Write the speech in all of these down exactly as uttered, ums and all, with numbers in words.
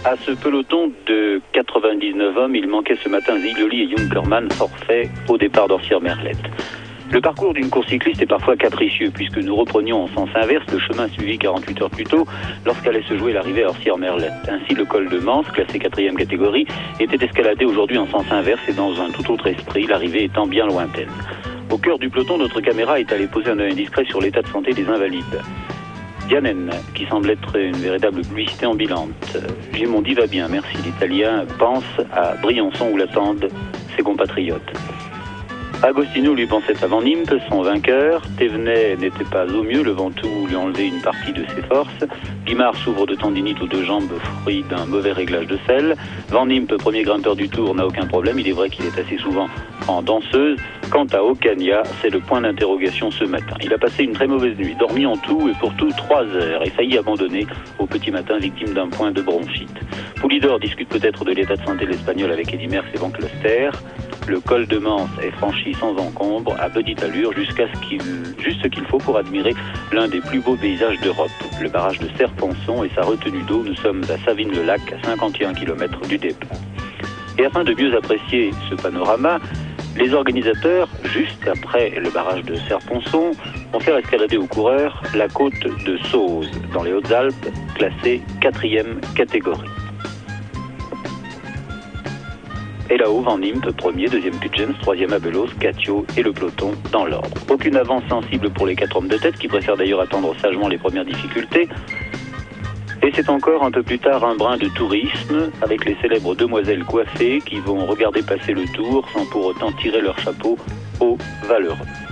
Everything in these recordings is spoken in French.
À ce peloton de quatre-vingt-dix-neuf hommes, il manquait ce matin Zigloli et Junkermann, forfait au départ d'Osciers Merlete. Le parcours d'une course cycliste est parfois capricieux, puisque nous reprenions en sens inverse le chemin suivi quarante-huit heures plus tôt, lorsqu'allait se jouer l'arrivée à Osciers Merlete. Ainsi, le col de Manse, classé quatrième catégorie, était escaladé aujourd'hui en sens inverse et dans un tout autre esprit, l'arrivée étant bien lointaine. Au cœur du peloton, notre caméra est allée poser un œil indiscret sur l'état de santé des invalides. Vianen, qui semble être une véritable publicité ambulante. Gimondi va bien, merci. L'Italien pense à Briancon où l'attendent ses compatriotes. Agostino lui pensait à Van Impe, son vainqueur. Thévenet n'était pas au mieux, le Ventoux lui enlevait une partie de ses forces. Guimard souffre de tendinite aux deux jambes, fruit d'un mauvais réglage de selle. Van Impe, premier grimpeur du Tour, n'a aucun problème. Il est vrai qu'il est assez souvent en danseuse. Quant à Ocaña, c'est le point d'interrogation ce matin. Il a passé une très mauvaise nuit, dormi en tout et pour tout trois heures et failli abandonner au petit matin, victime d'un point de bronchite. Poulidor discute peut-être de l'état de santé de l'Espagnol avec Eddy Merckx et Van Closter. Le col de Manse est franchi sans encombre, à petite allure, jusqu'à ce qu'il, juste ce qu'il faut pour admirer l'un des plus beaux paysages d'Europe. Le barrage de Serponçon et sa retenue d'eau. Nous sommes à Savines-le-Lac, à cinquante et un kilomètres du départ. Et afin de mieux apprécier ce panorama, les organisateurs, juste après le barrage de Serponçon, vont faire escalader aux coureurs la côte de Sauze, dans les Hautes-Alpes, classée quatrième catégorie. Et là-haut, Van Impe, premier, deuxième Pudgens, troisième Abelos, Catio et le peloton dans l'ordre. Aucune avance sensible pour les quatre hommes de tête, qui préfèrent d'ailleurs attendre sagement les premières difficultés. Et c'est encore un peu plus tard un brin de tourisme, avec les célèbres demoiselles coiffées qui vont regarder passer le tour sans pour autant tirer leur chapeau aux valeureux.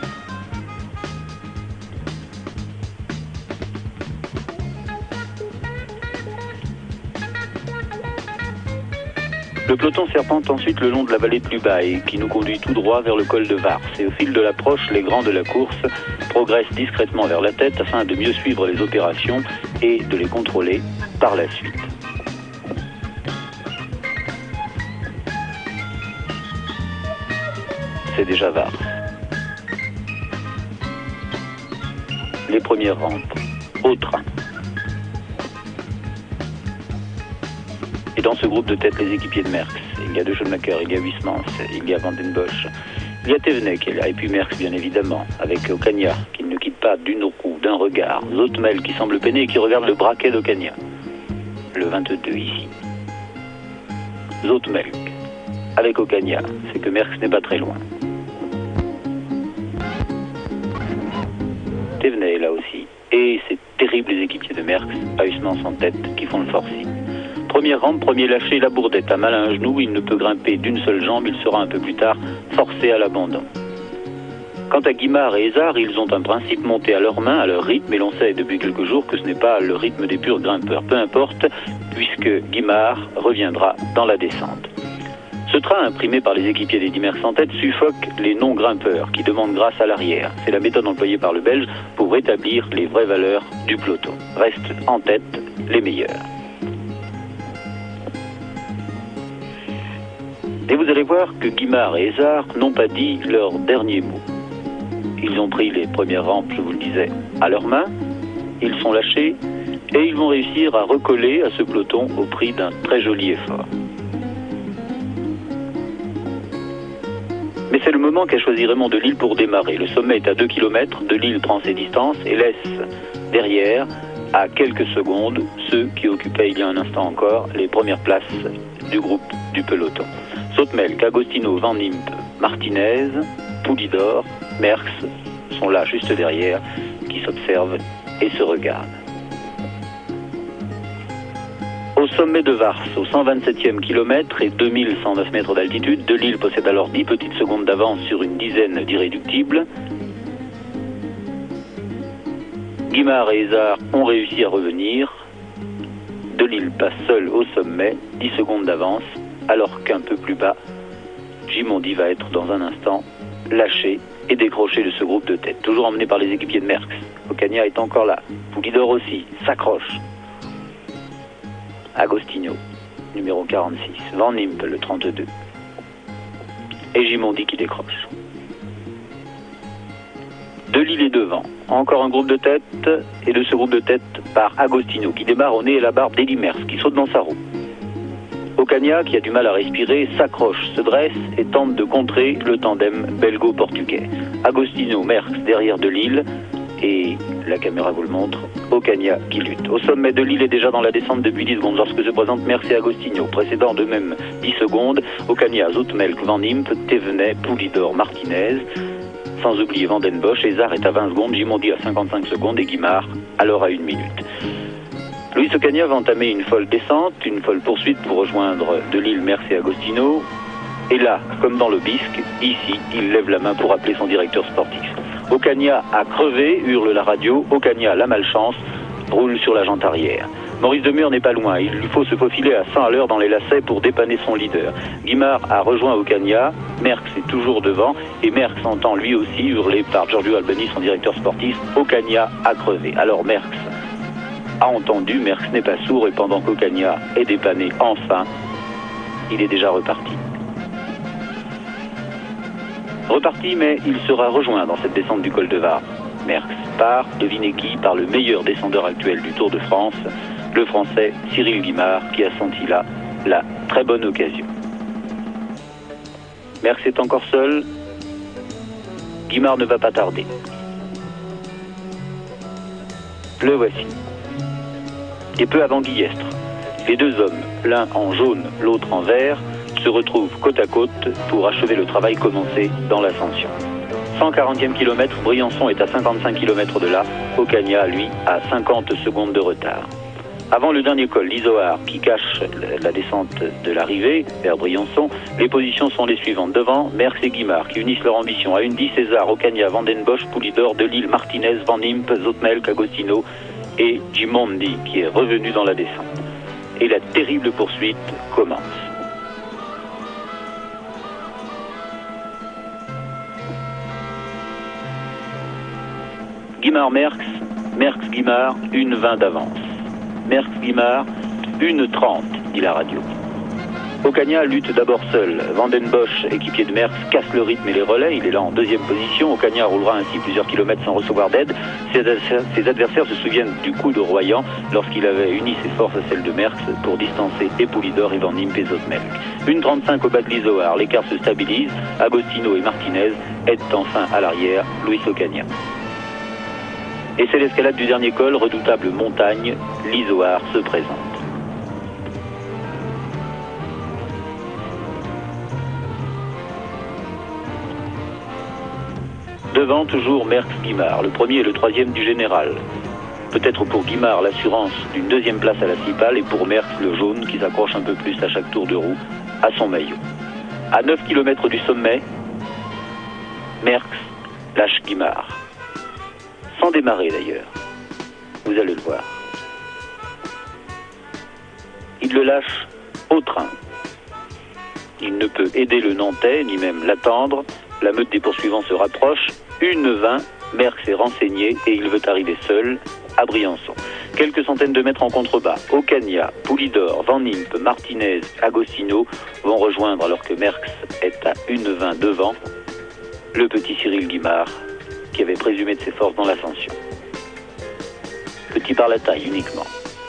Le peloton serpente ensuite le long de la vallée de Lubaï, qui nous conduit tout droit vers le col de Vars. Et au fil de l'approche, les grands de la course progressent discrètement vers la tête afin de mieux suivre les opérations et de les contrôler par la suite. C'est déjà Vars. Les premières rampes, au train. Et dans ce groupe de tête, les équipiers de Merckx. Il y a De Schoenmaker, il y a Huysmans, il y a Van den Bosch, il y a Thévenet qui est là, et puis Merckx bien évidemment, avec Ocaña, qui ne quitte pas d'une roue, d'un regard. Zoutmel qui semble peiner et qui regarde le braquet d'Ocaña. Le vingt-deux ici. Zoutmel, avec Ocaña, c'est que Merckx n'est pas très loin. Thévenet est là aussi. Et ces terribles équipiers de Merckx, à Huysmans en tête, qui font le forcing. Première rampe, premier lâché, la bourdette. À mal à un genou, il ne peut grimper d'une seule jambe, il sera un peu plus tard forcé à l'abandon. Quant à Guimard et Hézard, ils ont un principe monté à leurs mains, à leur rythme, et l'on sait depuis quelques jours que ce n'est pas le rythme des purs grimpeurs. Peu importe, puisque Guimard reviendra dans la descente. Ce train, imprimé par les équipiers des Eddy Merckx en tête, suffoque les non-grimpeurs qui demandent grâce à l'arrière. C'est la méthode employée par le Belge pour rétablir les vraies valeurs du peloton. Restent en tête les meilleurs. Et vous allez voir que Guimard et Hézard n'ont pas dit leur dernier mot. Ils ont pris les premières rampes, je vous le disais, à leurs mains, ils sont lâchés et ils vont réussir à recoller à ce peloton au prix d'un très joli effort. Mais c'est le moment qu'a choisi Raymond Delille pour démarrer. Le sommet est à deux kilomètres, Delille prend ses distances et laisse derrière, à quelques secondes, ceux qui occupaient il y a un instant encore les premières places du groupe du peloton. Zoutmel, Agostino, Van Impe, Martinez, Poulidor, Merckx sont là juste derrière, qui s'observent et se regardent. Au sommet de Vars, au cent vingt-septième kilomètre et deux mille cent neuf mètres d'altitude, Delille possède alors dix petites secondes d'avance sur une dizaine d'irréductibles. Guimard et Hézard ont réussi à revenir. Delille passe seul au sommet, dix secondes d'avance, alors qu'un peu plus bas, Gimondi va être dans un instant lâché et décroché de ce groupe de tête. Toujours emmené par les équipiers de Merckx. Ocaña est encore là. Poulidor aussi, s'accroche. Agostino, numéro quarante-six. Van Impe, le trente-deux. Et Gimondi qui décroche. Delille est devant. Encore un groupe de tête, et de ce groupe de tête part Agostino, qui démarre au nez et la barbe d'Eddy Merckx, qui saute dans sa roue. Ocaña, qui a du mal à respirer, s'accroche, se dresse et tente de contrer le tandem belgo-portugais. Agostino, Merckx derrière de Lille et, la caméra vous le montre, Ocaña qui lutte. Au sommet de Lille est déjà dans la descente depuis dix secondes lorsque se présentent Merckx et Agostino. Précédant de même dix secondes, Ocaña, Zoutmelk, Van Impe, Thévenet, Poulidor, Martinez, sans oublier Van den Bosch. Ezard est à vingt secondes, Gimondi à cinquante-cinq secondes et Guimard alors à une minute. Luis Ocaña va entamer une folle descente, une folle poursuite pour rejoindre de Lille, Merckx et Agostino. Et là, comme dans le bisque, ici, il lève la main pour appeler son directeur sportif. Ocaña a crevé, hurle la radio. Ocaña, la malchance, roule sur la jante arrière. Maurice Demure n'est pas loin. Il lui faut se faufiler à cent à l'heure dans les lacets pour dépanner son leader. Guimard a rejoint Ocaña. Merckx est toujours devant. Et Merckx entend lui aussi hurler par Giorgio Albani, son directeur sportif. Ocaña a crevé. Alors Merckx a entendu. Merckx n'est pas sourd. Et pendant qu'Ocaña est dépanné enfin, il est déjà reparti. Reparti, mais il sera rejoint dans cette descente du col de Var. Merckx part, devinez qui, par le meilleur descendeur actuel du Tour de France, le Français Cyril Guimard, qui a senti là la très bonne occasion. Merckx est encore seul. Guimard ne va pas tarder. Le voici. Et peu avant Guillestre, les deux hommes, l'un en jaune, l'autre en vert, se retrouvent côte à côte pour achever le travail commencé dans l'ascension. cent quarantième kilomètre, Briançon est à cinquante-cinq kilomètres de là, Ocaña, lui, à cinquante secondes de retard. Avant le dernier col, l'Izoard, qui cache la descente de l'arrivée vers Briançon, les positions sont les suivantes. Devant, Merckx et Guimard, qui unissent leur ambition à une dix, Ezard, Ocaña, Van den Bosch, Poulidor, de Lille, Martinez, Van Impe, Zoutmelk, Agostino et Gimondi, qui est revenu dans la descente. Et la terrible poursuite commence. Guimard-Merckx, Merckx-Guimard, une vingt d'avance. Merckx-Guimard, une trente, dit la radio. Ocaña lutte d'abord seul. Van den Bosch, équipier de Merckx, casse le rythme et les relais. Il est là en deuxième position. Ocaña roulera ainsi plusieurs kilomètres sans recevoir d'aide. Ses adversaires, ses adversaires se souviennent du coup de Royan lorsqu'il avait uni ses forces à celles de Merckx pour distancer et Poulidor et Van Impe et Zoutmelk. une trente-cinq au bas de l'Izoard. L'écart se stabilise. Agostino et Martinez aident enfin à l'arrière Luis Ocaña. Et c'est l'escalade du dernier col, redoutable montagne, l'Izoard se présente. Devant, toujours Merckx-Guimard, le premier et le troisième du général. Peut-être pour Guimard l'assurance d'une deuxième place à la Cipale et pour Merckx le jaune qui s'accroche un peu plus à chaque tour de roue à son maillot. À neuf kilomètres du sommet, Merckx lâche Guimard. Sans démarrer d'ailleurs, vous allez le voir. Il le lâche au train. Il ne peut aider le Nantais, ni même l'attendre. La meute des poursuivants se rapproche. Une vingt, Merckx est renseigné et il veut arriver seul à Briançon. Quelques centaines de mètres en contrebas, Ocaña, Poulidor, Van Impe, Martinez, Agostino vont rejoindre alors que Merckx est à une vingt devant le petit Cyril Guimard, qui avait présumé de ses forces dans l'ascension. Petit par la taille uniquement.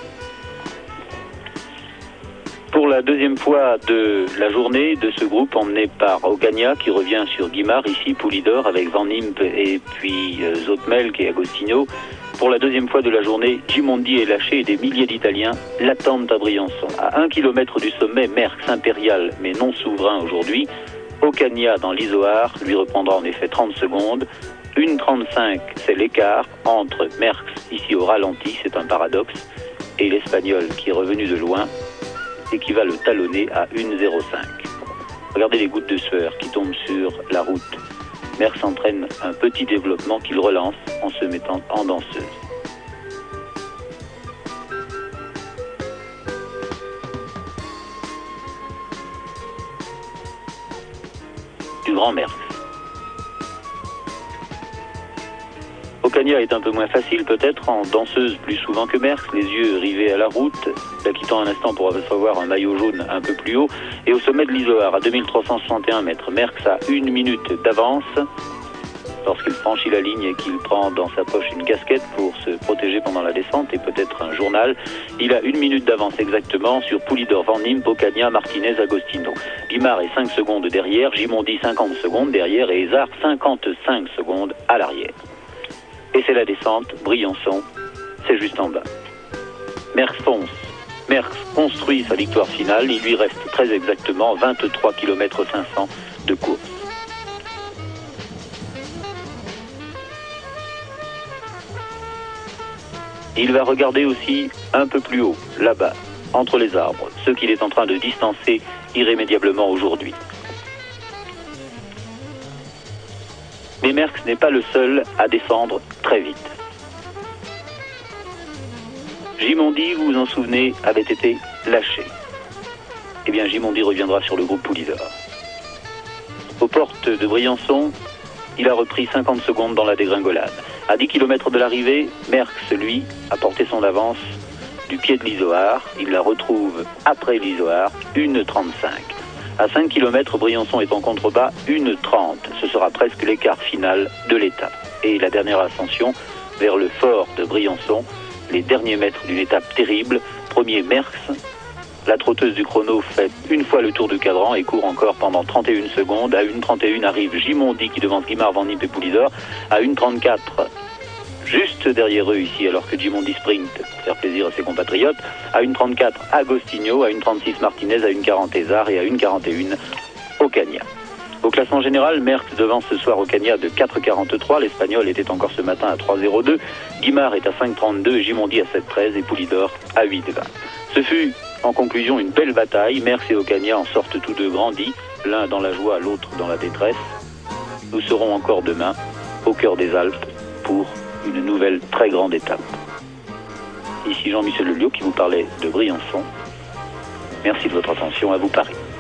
Pour la deuxième fois de la journée de ce groupe emmené par Ocaña qui revient sur Guimard, ici Poulidor avec Van Impe et puis euh, Zoutmelk et Agostino. Pour la deuxième fois de la journée, Gimondi est lâché et des milliers d'Italiens l'attendent à Briançon. À un kilomètre du sommet, Merckx impérial mais non souverain aujourd'hui. Ocaña dans l'Izoard lui reprendra en effet trente secondes. une trente-cinq, c'est l'écart entre Merckx, ici au ralenti, c'est un paradoxe, et l'Espagnol qui est revenu de loin et qui va le talonner à une zéro cinq. Regardez les gouttes de sueur qui tombent sur la route. Merckx entraîne un petit développement qu'il relance en se mettant en danseuse. Du grand Merckx. Ocaña est un peu moins facile peut-être, en danseuse plus souvent que Merckx, les yeux rivés à la route, la quittant un instant pour recevoir un maillot jaune un peu plus haut, et au sommet de l'Izoard, à deux mille trois cent soixante et un mètres, Merckx a une minute d'avance, lorsqu'il franchit la ligne et qu'il prend dans sa poche une casquette pour se protéger pendant la descente et peut-être un journal. Il a une minute d'avance exactement sur Poulidor, Van Impe, Ocaña, Martinez, Agostino. Guimard est cinq secondes derrière, Gimondi cinquante secondes derrière et Ezard cinquante-cinq secondes à l'arrière. Et c'est la descente, Briançon, c'est juste en bas. Merckx fonce. Merckx construit sa victoire finale. Il lui reste très exactement vingt-trois kilomètres cinq cents de course. Il va regarder aussi un peu plus haut, là-bas, entre les arbres, ceux qu'il est en train de distancer irrémédiablement aujourd'hui. Mais Merckx n'est pas le seul à descendre très vite. Gimondi, vous vous en souvenez, avait été lâché. Eh bien, Gimondi reviendra sur le groupe Poulidor. Aux portes de Briançon, il a repris cinquante secondes dans la dégringolade. À dix kilomètres de l'arrivée, Merckx, lui, a porté son avance du pied de l'Isoard. Il la retrouve après l'Isoard, une trente-cinq. À cinq kilomètres, Briançon est en contrebas, une trente. Ce sera presque l'écart final de l'étape. Et la dernière ascension vers le fort de Briançon, les derniers mètres d'une étape terrible. Premier Merckx, la trotteuse du chrono fait une fois le tour du cadran et court encore pendant trente et une secondes. À une trente et une arrive Gimondi qui devance Guimard, Van Impe et Poulidor. À une trente-quatre, juste derrière eux ici, alors que Gimondi sprint pour faire plaisir à ses compatriotes. À une trente-quatre, Agostino. À une trente-six, Martinez. À une quarante, Ezard. Et à une quarante et une, Ocaña. Au classement général, Merckx devance ce soir Ocaña de quatre quarante-trois. L'Espagnol était encore ce matin à trois zéro deux. Guimard est à cinq trente-deux, Gimondi à sept treize et Poulidor à huit vingt. Ce fut, en conclusion, une belle bataille. Merckx et Ocaña en sortent tous deux grandis, l'un dans la joie, l'autre dans la détresse. Nous serons encore demain au cœur des Alpes pour une nouvelle très grande étape. Ici Jean-Michel Lelio qui vous parlait de Briançon. Merci de votre attention, à vous Paris.